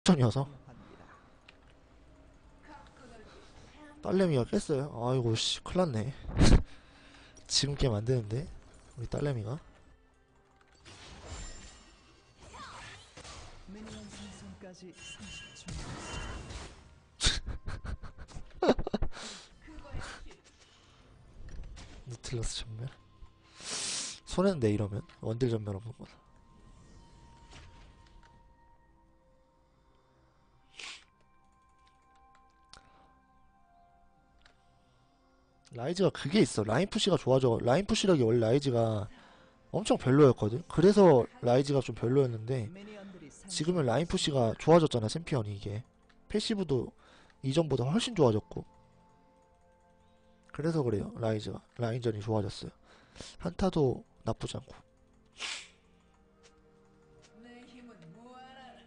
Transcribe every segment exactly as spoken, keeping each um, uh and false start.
전이어서 딸내미가 깼어요. 아이고 씨 큰일났네. 지금 게임 안되는데 우리 딸내미가. 미니언 생성까지 삼십 초. 누틸러스 전멸 손해인데 이러면 원딜 전멸 없는 거다. 라이즈가 그게 있어. 라인 푸시가 좋아져. 라인 푸시력이 원래 라이즈가 엄청 별로였거든. 그래서 라이즈가 좀 별로였는데 미니언들이 지금은 라인 상승하였습니다. 푸시가 좋아졌잖아. 챔피언이 이게 패시브도 이전보다 훨씬 좋아졌고 그래서 그래요. 라이즈가 라인전이 좋아졌어요. 한타도 나쁘지 않고. 내 힘은 무한하다.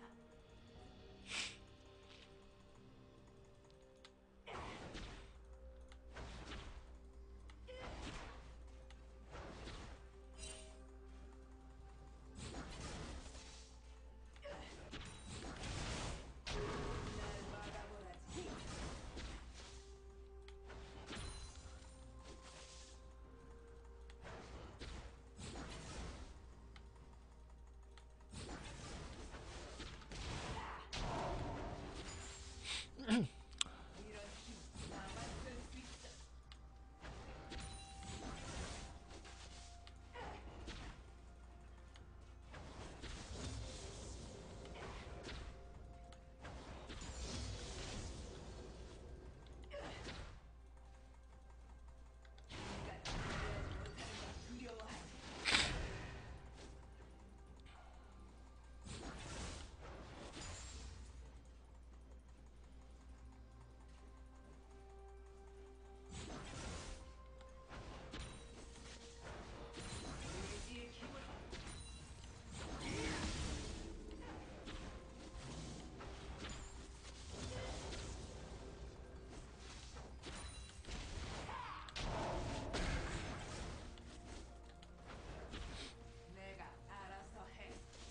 이런 힘 나만 쓸 수 있어. 두려워하지. 의지의 힘을 내가 알아서 해.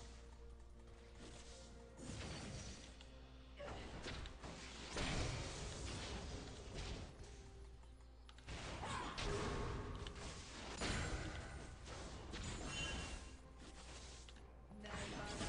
날 막아보라.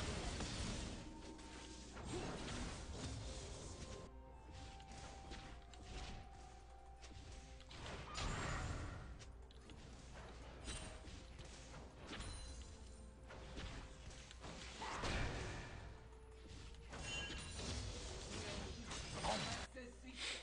쓸 수 있어.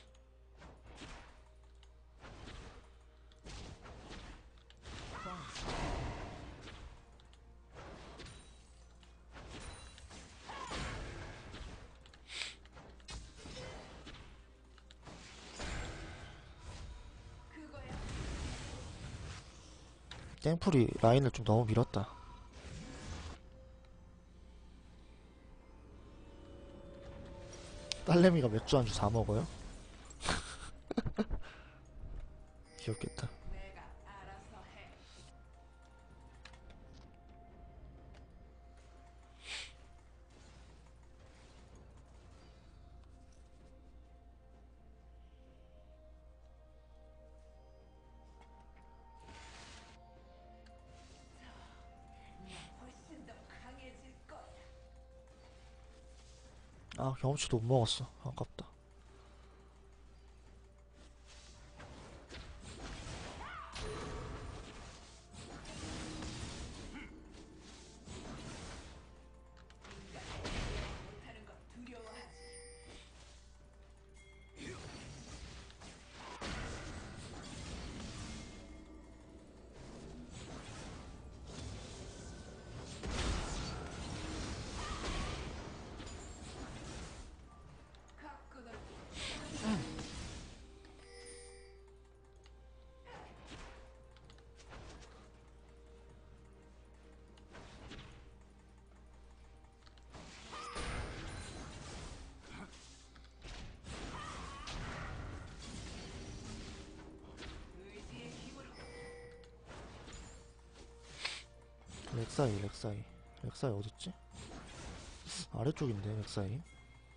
그거야. 땡풀이 라인을 좀 너무 밀었다. 딸내미가 맥주 안주 사 먹어요? 귀엽겠다. 내가 알아서 해. 나 훨씬 더 강해질 거야. 아 경험치도 못 먹었어. 아깝다. 못하는 건 두려워하지. 갖고 놀 의지의 힘으로 렉사이 렉사이 렉사이 어딨지? 아래쪽인데 렉사이.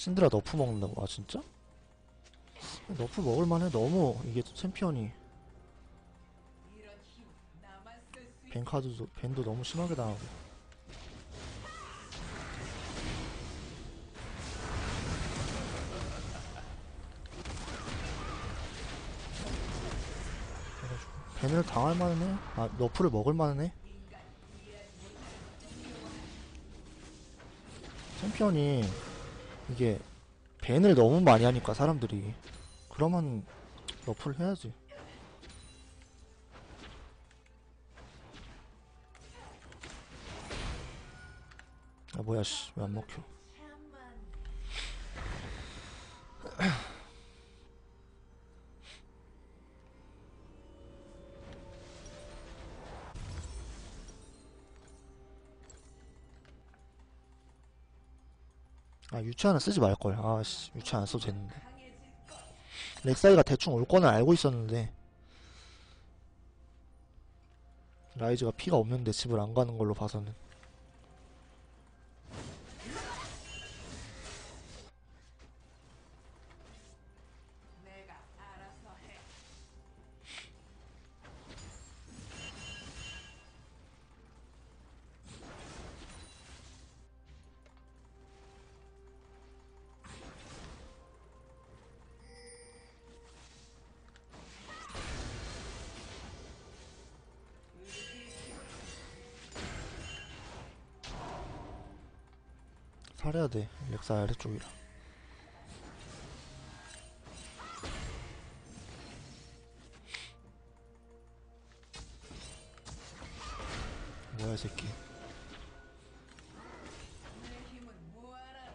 신드라 너프 먹는다고? 아 진짜? 너프 먹을만해. 너무 이게 챔피언이 이런 힘 나만 쓸 수 있. 벤카드도 벤도 너무 심하게 당하고. 그래가지고 벤을 당할 만은 해. 아 너프를 먹을 만은 해. 챔피언이 이게 벤을 너무 많이 하니까 사람들이 그러면 너프를 해야지. 아 뭐야 씨 왜 안 먹혀. 아 유치하는 쓰지 말걸. 아씨 유치 안 써도 됐는데. 렉사이가 대충 올 거는 알고 있었는데 라이즈가 피가 없는데 집을 안 가는 걸로 봐서는. 내가 알아서 해. 살해야 돼. 렉사이 아래쪽이라. 뭐야 이 새끼. 내 힘은 무한하다.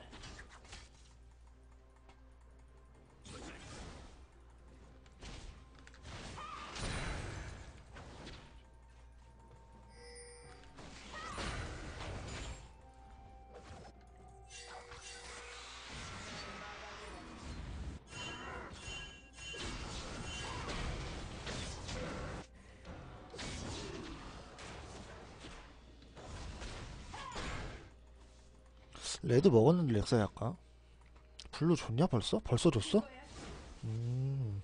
레드 먹었는데 렉사이 아까. 블루 줬냐 벌써? 벌써 줬어? 음.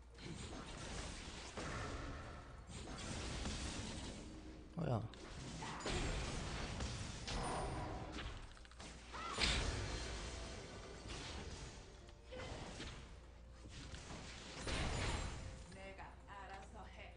아야. 내가 알아서 해.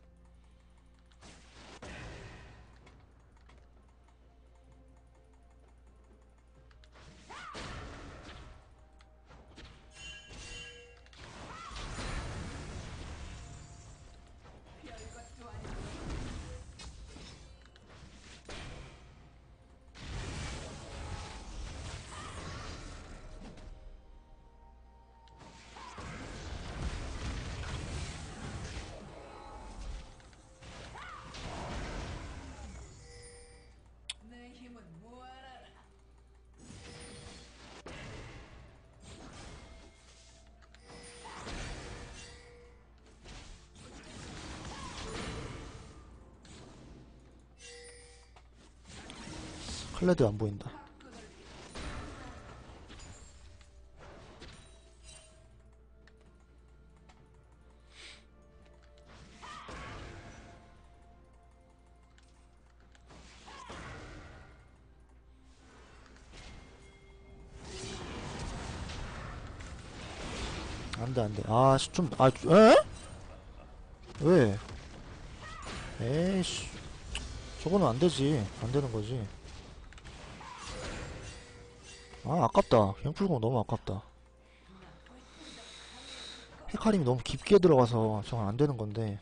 별것도 아니고 내 힘은 무한하다. 클레드 안 보인다. 안돼 안돼. 아씨 좀 아 에? 왜? 에이씨 저거는 안되지. 안되는거지. 아 아깝다. 갱플공 너무 아깝다. 헤카림이 너무 깊게 들어가서 저건 안되는건데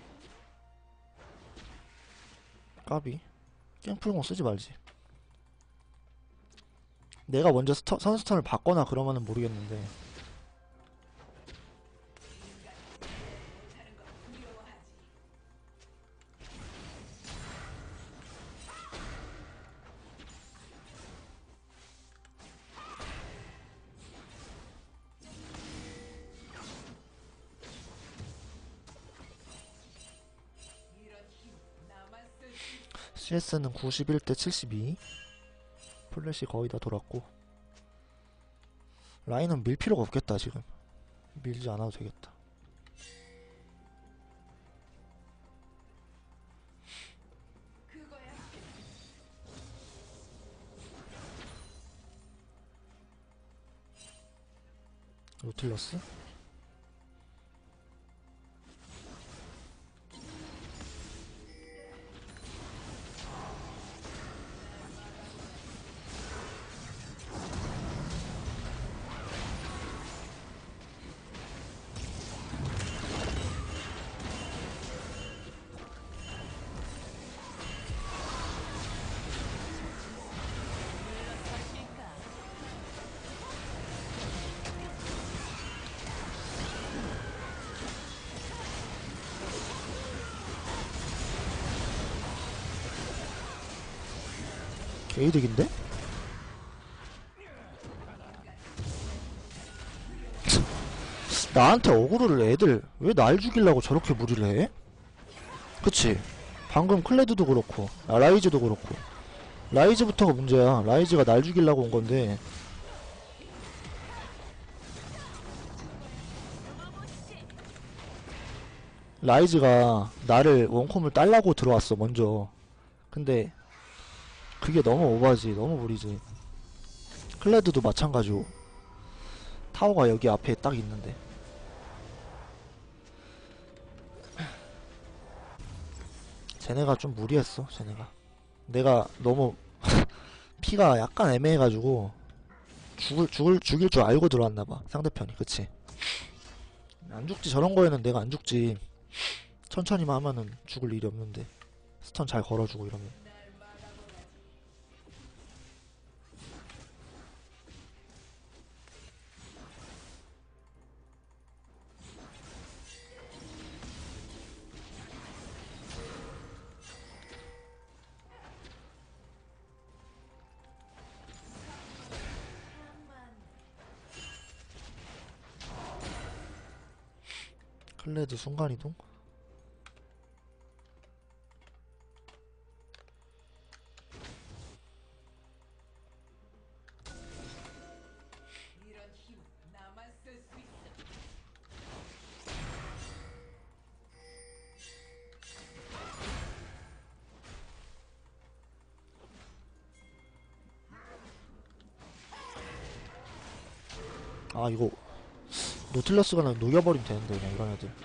까비. 갱플공 쓰지 말지. 내가 먼저 스터, 선스턴을 받거나 그러면은 모르겠는데 못하는 걸 두려워하지. 이런 힘 나만 쓸 수 있. 씨에스는 구십일 대 칠십이. 플래시 거의 다 돌았고 라인은 밀 필요가 없겠다 지금. 밀지 않아도 되겠다. 그거야. 노틸러스? 개이득인데? 나한테 어그로를 애들 왜 날 죽이려고 저렇게 무리를 해? 그치? 방금 클레드도 그렇고 아, 라이즈도 그렇고 라이즈부터가 문제야. 라이즈가 날 죽이려고 온 건데 라이즈가 나를 원콤을 딸라고 들어왔어 먼저. 근데 그게 너무 오바지. 너무 무리지. 클레드도 마찬가지고 타워가 여기 앞에 딱 있는데 쟤네가 좀 무리했어. 쟤네가 내가 너무 피가 약간 애매해가지고 죽을 죽을 죽일 줄 알고 들어왔나봐 상대편이. 그치? 안 죽지. 저런 거에는 내가 안 죽지. 천천히만 하면은 죽을 일이 없는데 스턴 잘 걸어주고 이러면. 클레드 순간이동? 이런 힘 나만 쓸 수 있어. 아 이거 노틸러스가 그냥 녹여버리면 되는데 그냥 이런 애들.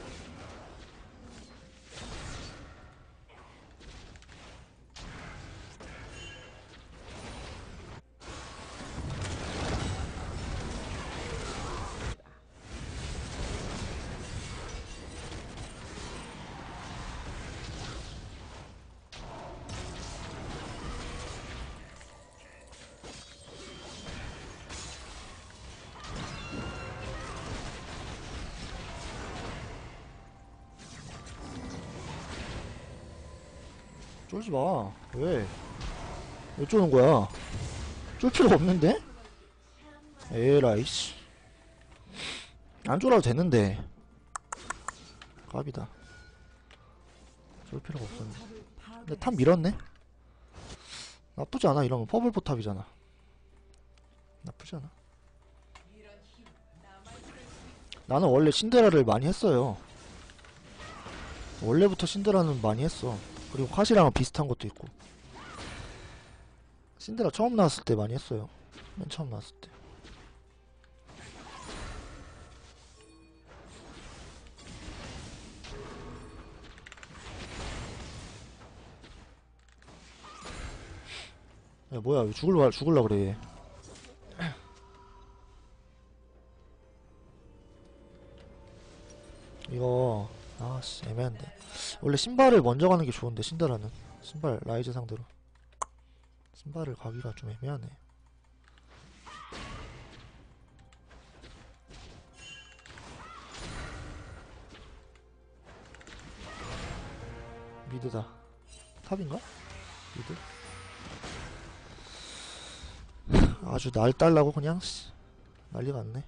쫄지 마. 왜? 왜 쫄는 거야? 쫄 필요가 없는데? 에라이 씨. 안 쫄아도 되는데. 갑이다. 쫄 필요가 없었는데. 근데 탑 밀었네? 나쁘지 않아. 이러면 퍼블 포탑이잖아. 나쁘지 않아. 이런 힘 나만 쓸 수 있어. 나는 원래 신데라를 많이 했어요. 원래부터 신데라는 많이 했어. 그리고 컷이랑은 비슷한 것도 있고. 신데라 처음 나왔을 때 많이 했어요. 맨 처음 나왔을 때. 야 뭐야 왜 죽을라 죽을라 그래. 이거 아씨 애매한데. 원래 신발을 먼저 가는 게 좋은데 신데라는 신발 라이즈 상대로 신발을 가기가 좀 애매하네. 미드다. 탑인가? 미드? 아주 날 달라고 그냥 씨, 난리가 났네.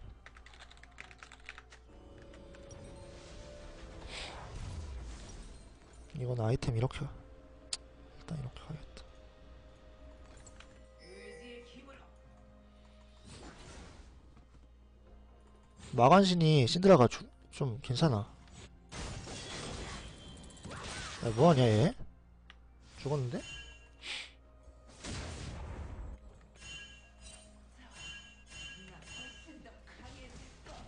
이건 아이템 이렇게 일단 이렇게 가야겠다. 의지의 힘으로 마간신이 신드라가 주, 좀 괜찮아. 야, 뭐하냐 얘? 죽었는데? 훨씬 더 강해질 거야.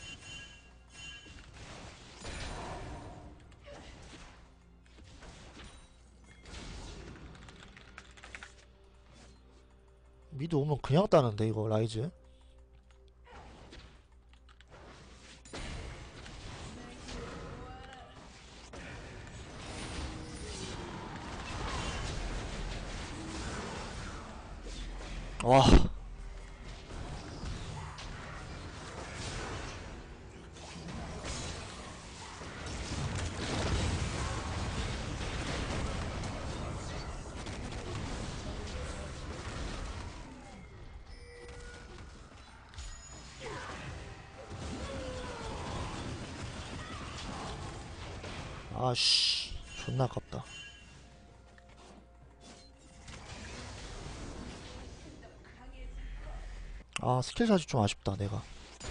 미드 오면 그냥 따는데 이거 라이즈. 와. 아씨, 존나 아깝다. 아, 스킬샷이 좀 아쉽다, 내가.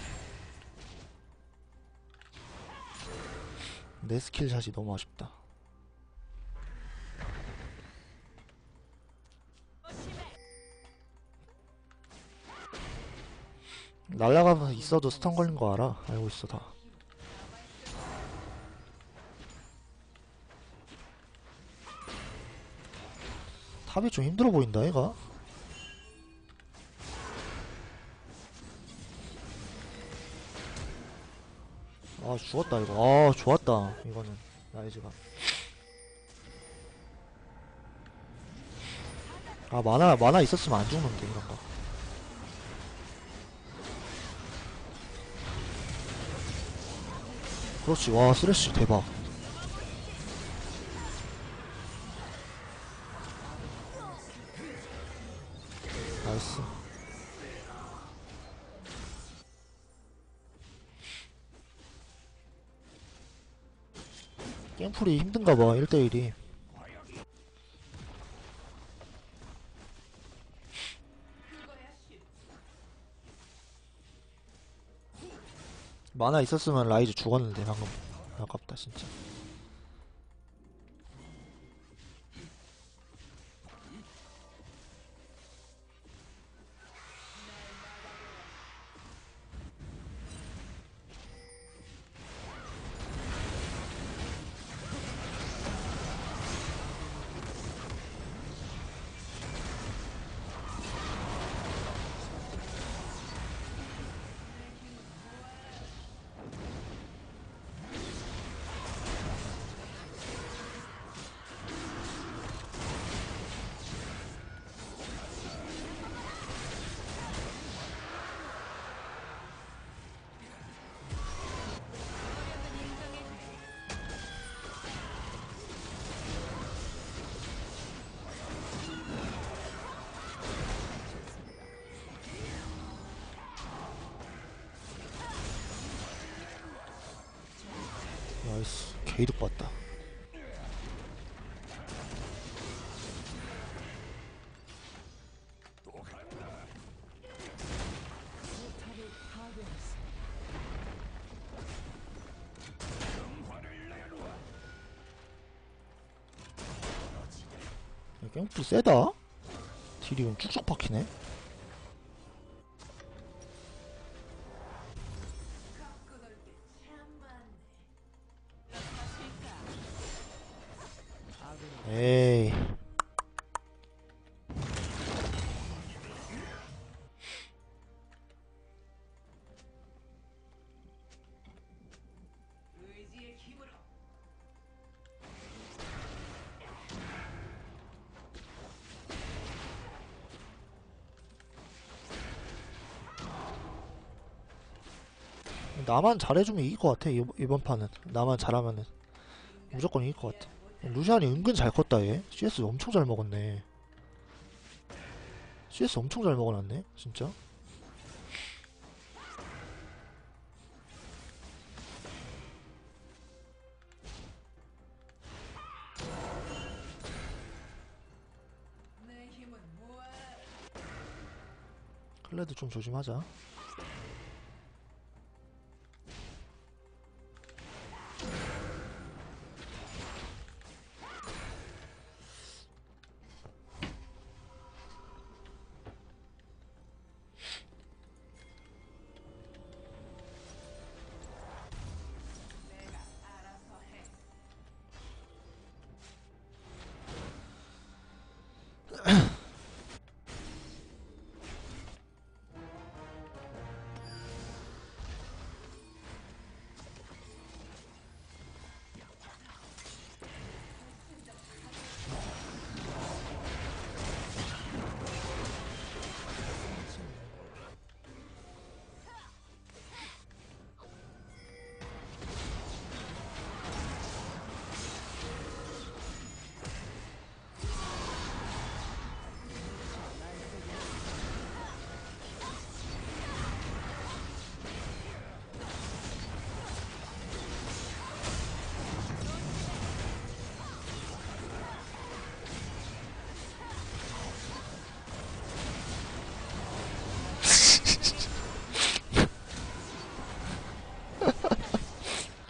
내 스킬샷이 너무 아쉽다. 날라가면서 있어도 스턴 걸린 거 알아? 알고 있어, 다. 탑이 좀 힘들어 보인다, 얘가. 아, 죽었다, 이거. 아, 좋았다, 이거는. 라이즈가. 아, 만화, 만화 있었으면 안 죽는데, 이런 거. 그렇지, 와, 쓰레쉬, 대박. 나이스. 게임풀이 힘든가봐, 일 대일이. 만화 있었으면 라이즈 죽었는데, 방금. 아깝다, 진짜. 나이스. 개이득 봤다. 포탑을 파괴했습니다. 게임풀이 세다? 딜이 그럼 쭉쭉 박히네? 갖고 놀 게 참 많네. 에이. 의지의 힘으로 나만 잘해주면 이길 것 같아, 이번, 이번 판은. 나만 잘하면은. 무조건 이길 것 같아. 루시안이 은근 잘 컸다, 얘. 씨에스 엄청 잘 먹었네. 씨에스 엄청 잘 먹어놨네, 진짜. 내 힘은 무한. 클레드 좀 조심하자.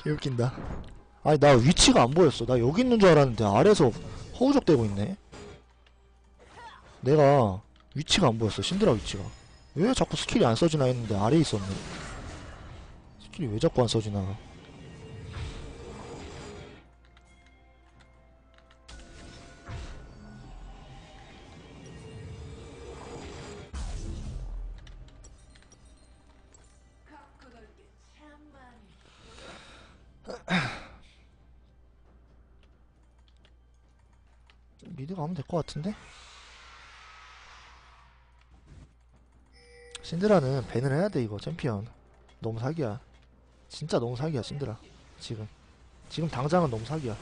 개웃긴다. 아니 나 위치가 안 보였어. 나 여기 있는 줄 알았는데 아래에서 허우적대고 있네. 내가 위치가 안 보였어. 신드라 위치가. 왜 자꾸 스킬이 안 써지나 했는데 아래에 있었네. 스킬이 왜 자꾸 안 써지나. 갖고 놀게 참 많이. 미드 가면 될 것 같은데? 신드라는 밴을 해야 돼 이거 챔피언. 너무 사기야. 진짜 너무 사기야 신드라. 지금 지금 당장은 너무 사기야.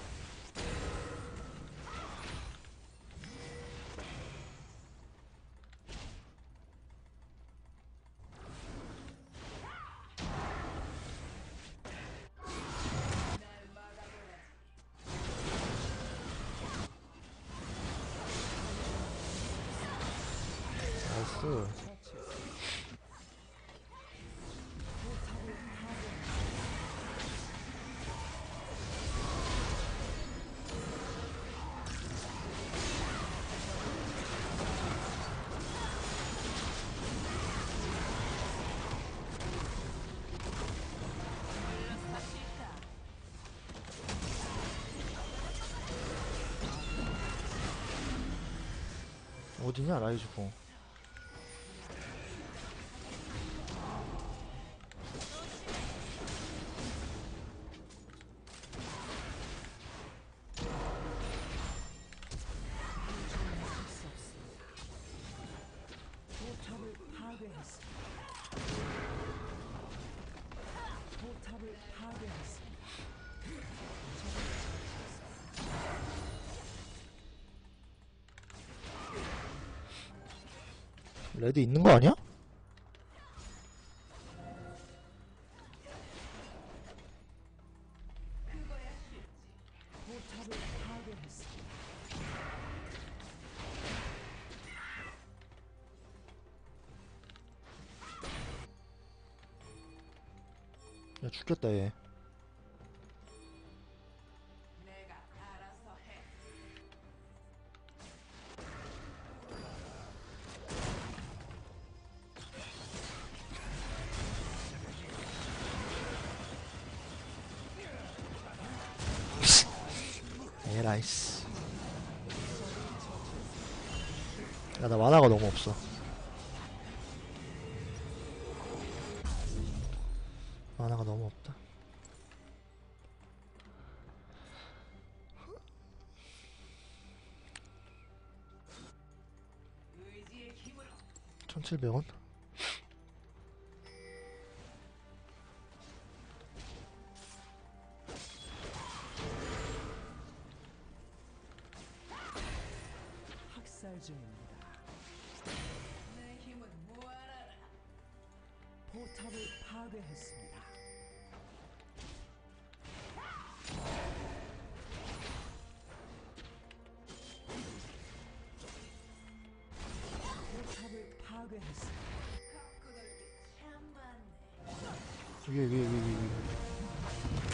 나이스. 어디냐 라이즈고. 포탑을 파괴했습니다. 포탑을 파괴했습니다. 레드 있는 거 아니야? 포탑을 파괴했습니다. 야 죽겠다 얘. 내가 알아서 해. 에라이씨. 야 나 만화가 너무 없어. 만화가 너무 없다. 의지의 힘으로 천칠백 원? 학살 중입니다. 내 힘은 무한하라. 포탑을 파괴했습니다. 포탑을 파괴했습니다. 갖고 놀게 참 많네. 위에 위에 위에 위에 위에.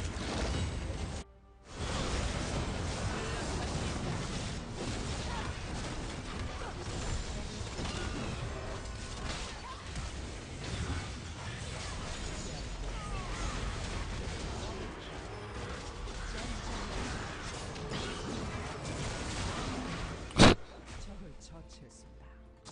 적을 처치했습니다.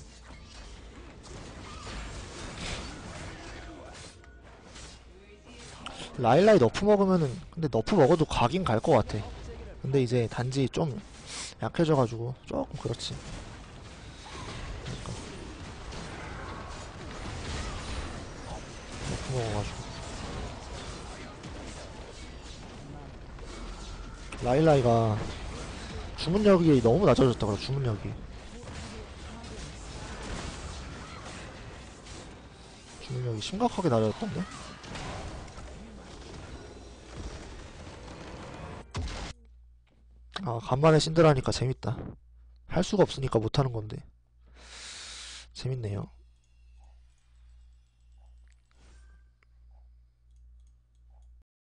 라일라이 너프 먹으면은 근데 너프 먹어도 가긴 갈 것 같아. 근데 이제 단지 좀 약해져가지고 조금 그렇지. 그러니까 너프 먹어가지고 라일라이가 주문력이 너무 낮아졌다 그래. 주문력이 주문력이 심각하게 낮아졌던데. 아 간만에 신드라니까 재밌다. 할 수가 없으니까 못하는 건데 재밌네요.